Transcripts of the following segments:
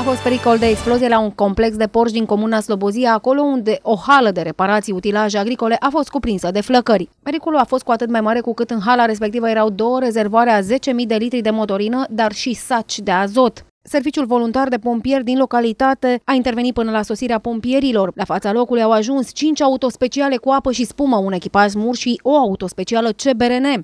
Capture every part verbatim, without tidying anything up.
fost pericol de explozie la un complex de porci din comuna Slobozia, acolo unde o hală de reparații utilaje agricole a fost cuprinsă de flăcări. Pericolul a fost cu atât mai mare cu cât în hala respectivă erau două rezervoare a zece mii de litri de motorină, dar și saci de azot. Serviciul voluntar de pompieri din localitate a intervenit până la sosirea pompierilor. La fața locului au ajuns cinci autospeciale cu apă și spumă, un echipaj M U R și o autospecială C B R N.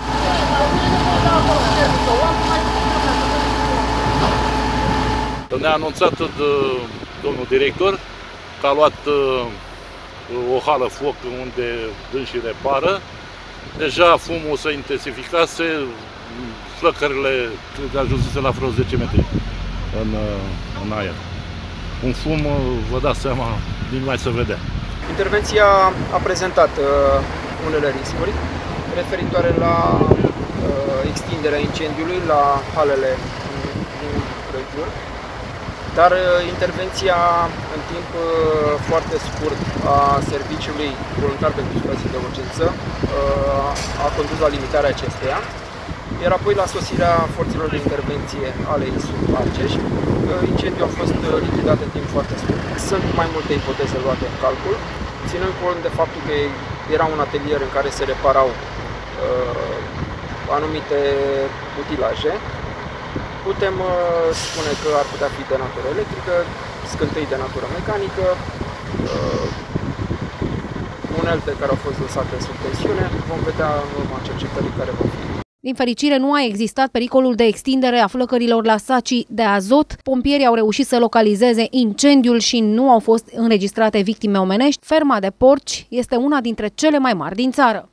Ne-a anunțat de, domnul director că a luat uh, o hală foc unde dânsii repară. Deja fumul se intensificase, flăcările ajunsese la vreo zece metri în, în aer. Un fum, vă dați seama, din mai se vedea. Intervenția a prezentat uh, unele riscuri referitoare la uh, extinderea incendiului la halele din prejur, dar uh, intervenția în timp uh, foarte scurt a Serviciului Voluntar pentru Situații de Urgență uh, a condus la limitarea acesteia. Iar apoi, la sosirea forțelor de intervenție ale I S U Argeș, incendiul a fost lichidat în timp foarte scurt. Sunt mai multe ipoteze luate în calcul, ținând cont de faptul că era un atelier în care se reparau uh, anumite utilaje. Putem uh, spune că ar putea fi de natură electrică, scântei de natură mecanică, uh, unelte care au fost lăsate sub tensiune. Vom vedea în urma cercetării care vor fi. Din fericire, nu a existat pericolul de extindere a flăcărilor la sacii de azot. Pompierii au reușit să localizeze incendiul și nu au fost înregistrate victime omenești. Ferma de porci este una dintre cele mai mari din țară.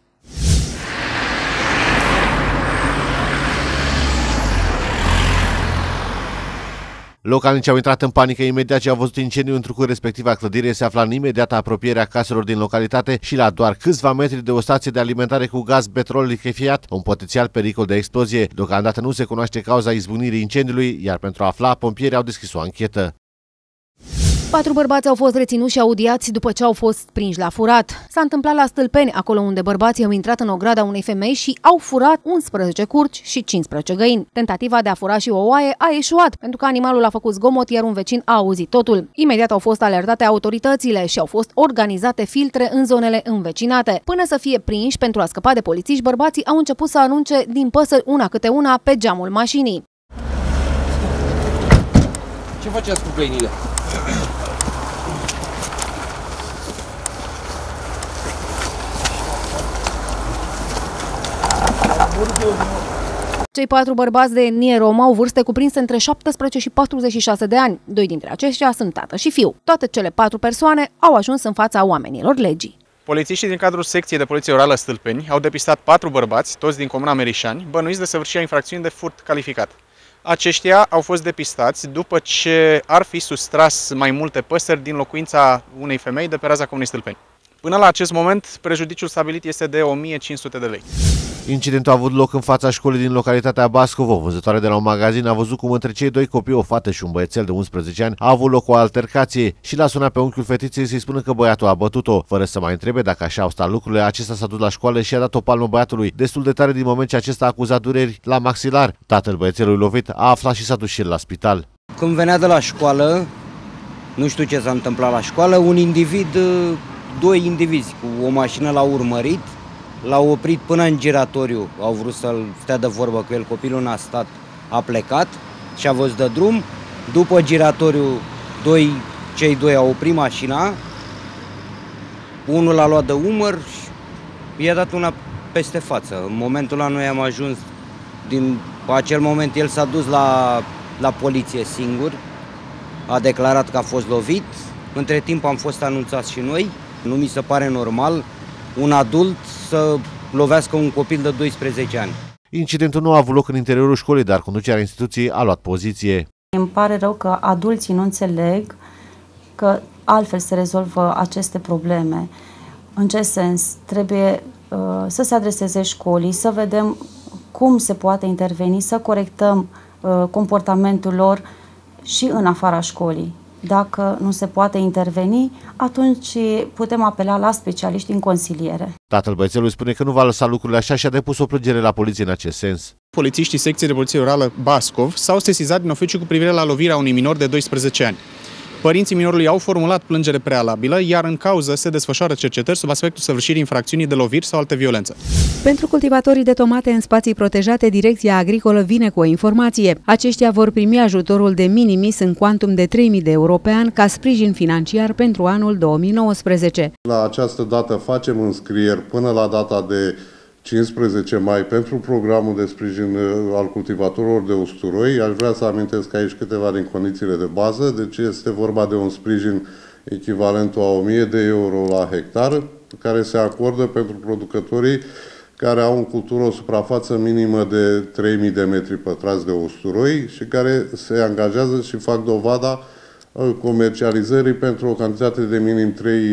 Localnicii au intrat în panică imediat ce au văzut incendiul, întrucât respectiva clădire se afla în imediată apropiere a caselor din localitate și la doar câțiva metri de o stație de alimentare cu gaz petrol lichefiat, un potențial pericol de explozie. Deocamdată nu se cunoaște cauza izbucnirii incendiului, iar pentru a afla, pompierii au deschis o anchetă. Patru bărbați au fost reținuți și audiați după ce au fost prinși la furat. S-a întâmplat la Stâlpeni, acolo unde bărbații au intrat în ograda unei femei și au furat unsprezece curci și cincisprezece găini. Tentativa de a fura și o oaie a eșuat, pentru că animalul a făcut zgomot, iar un vecin a auzit totul. Imediat au fost alertate autoritățile și au fost organizate filtre în zonele învecinate. Până să fie prinși pentru a scăpa de polițiști, bărbații au început să arunce din păsări una câte una pe geamul mașinii. Ce faceați cu găinile? Cei patru bărbați de etnie romă au vârste cuprinse între șaptesprezece și patruzeci și șase de ani. Doi dintre aceștia sunt tată și fiu. Toate cele patru persoane au ajuns în fața oamenilor legii. Polițiștii din cadrul secției de poliție orală Stâlpeni au depistat patru bărbați, toți din comuna Merișani, bănuiți de săvârșirea infracțiuni de furt calificat. Aceștia au fost depistați după ce ar fi sustras mai multe păsări din locuința unei femei de pe raza comunei Stâlpeni. Până la acest moment, prejudiciul stabilit este de o mie cinci sute de lei. Incidentul a avut loc în fața școlii din localitatea Bascov. O vânzătoare de la un magazin a văzut cum între cei doi copii, o fată și un băiețel de unsprezece ani, a avut loc o altercație și l-a sunat pe unchiul fetiței să-i spună că băiatul a bătut-o. Fără să mai întrebe dacă așa au stat lucrurile, acesta s-a dus la școală și a dat o palmă băiatului, destul de tare din moment ce acesta a acuzat dureri la maxilar. Tatăl băiețelului lovit a aflat și s-a dus și el la spital. Când venea de la școală, nu știu ce s-a întâmplat la școală, un individ, doi indivizi cu o mașină l-au urmărit, l-au oprit până în giratoriu, au vrut să-l stea de vorbă cu el, copilul n-a stat, a plecat și a văzut de drum. După giratoriu, doi, cei doi au oprit mașina, unul l-a luat de umăr și i-a dat una peste față. În momentul ăla noi am ajuns, din acel moment el s-a dus la, la poliție singur, a declarat că a fost lovit, între timp am fost anunțați și noi. Nu mi se pare normal un adult să lovească un copil de doisprezece ani. Incidentul nu a avut loc în interiorul școlii, dar conducerea instituției a luat poziție. Îmi pare rău că adulții nu înțeleg că altfel se rezolvă aceste probleme. În ce sens? Trebuie uh, să se adreseze școlii, să vedem cum se poate interveni, să corectăm uh, comportamentul lor și în afara școlii. Dacă nu se poate interveni, atunci putem apela la specialiști în consiliere. Tatăl băiețelului spune că nu va lăsa lucrurile așa și a depus o plângere la poliție în acest sens. Polițiștii secției de poliție rurală Bascov s-au sesizat din oficiu cu privire la lovirea unui minor de doisprezece ani. Părinții minorului au formulat plângere prealabilă, iar în cauză se desfășoară cercetări sub aspectul săvârșirii infracțiunii de loviri sau alte violențe. Pentru cultivatorii de tomate în spații protejate, Direcția Agricolă vine cu o informație. Aceștia vor primi ajutorul de minimis în cuantum de trei mii de euro pe an ca sprijin financiar pentru anul două mii nouăsprezece. La această dată facem înscrieri până la data de cincisprezece mai pentru programul de sprijin al cultivatorilor de usturoi. Aș vrea să amintesc aici câteva din condițiile de bază. Deci este vorba de un sprijin echivalentul a o mie de euro la hectar, care se acordă pentru producătorii care au în cultură o suprafață minimă de trei mii de metri pătrați de usturoi și care se angajează și fac dovada comercializării pentru o cantitate de minim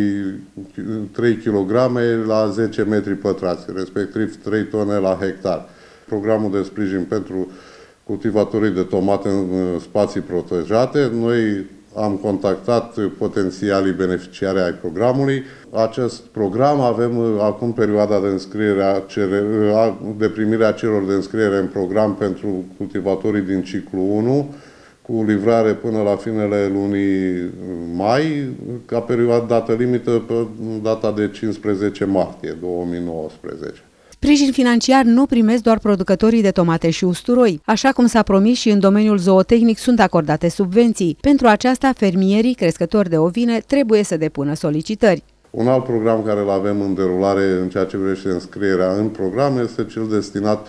trei kilograme la zece metri pătrați, respectiv trei tone la hectar. Programul de sprijin pentru cultivatorii de tomate în spații protejate. Noi am contactat potențialii beneficiari ai programului. Acest program avem acum perioada de înscriere de primire a celor de înscriere în program pentru cultivatorii din ciclu unu, cu livrare până la finele lunii mai, ca perioadă dată limită pe data de cincisprezece martie două mii nouăsprezece. Sprijin financiar nu primesc doar producătorii de tomate și usturoi. Așa cum s-a promis, și în domeniul zootehnic sunt acordate subvenții. Pentru aceasta, fermierii, crescători de ovine, trebuie să depună solicitări. Un alt program care îl avem în derulare în ceea ce privește înscrierea în program este cel destinat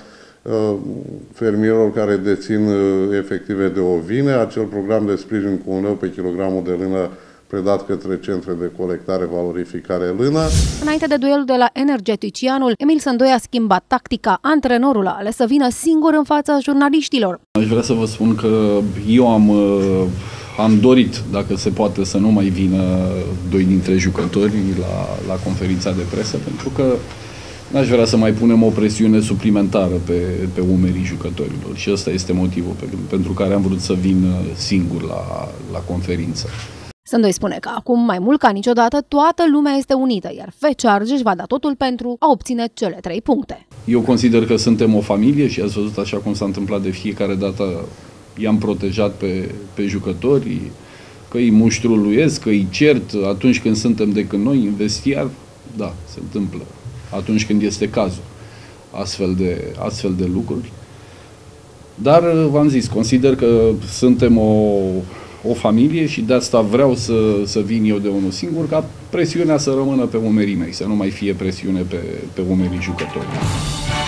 fermierilor care dețin efective de ovine, acel program de sprijin cu un leu pe kilogramul de lână predat către centre de colectare, valorificare lână. Înainte de duelul de la Energeticianul, Emil Sândoi a schimbat tactica. Antrenorul a ales să vină singur în fața jurnaliștilor. Aș vrea să vă spun că eu am, am dorit, dacă se poate, să nu mai vină doi dintre jucători la, la conferința de presă, pentru că n-aș vrea să mai punem o presiune suplimentară pe, pe umerii jucătorilor și ăsta este motivul pe, pentru care am vrut să vin singur la, la conferință. Sândoi spune că acum, mai mult ca niciodată, toată lumea este unită, iar F Charge își va da totul pentru a obține cele trei puncte. Eu consider că suntem o familie și ați văzut așa cum s-a întâmplat de fiecare dată, i-am protejat pe, pe jucători, că îi muștruluiesc, că îi cert atunci când suntem decât noi în vestiar, da, se întâmplă. Atunci când este cazul, astfel de, astfel de lucruri. Dar, v-am zis, consider că suntem o, o familie și de asta vreau să, să vin eu de unul singur, ca presiunea să rămână pe umerii mei, să nu mai fie presiune pe, pe umerii jucătorilor.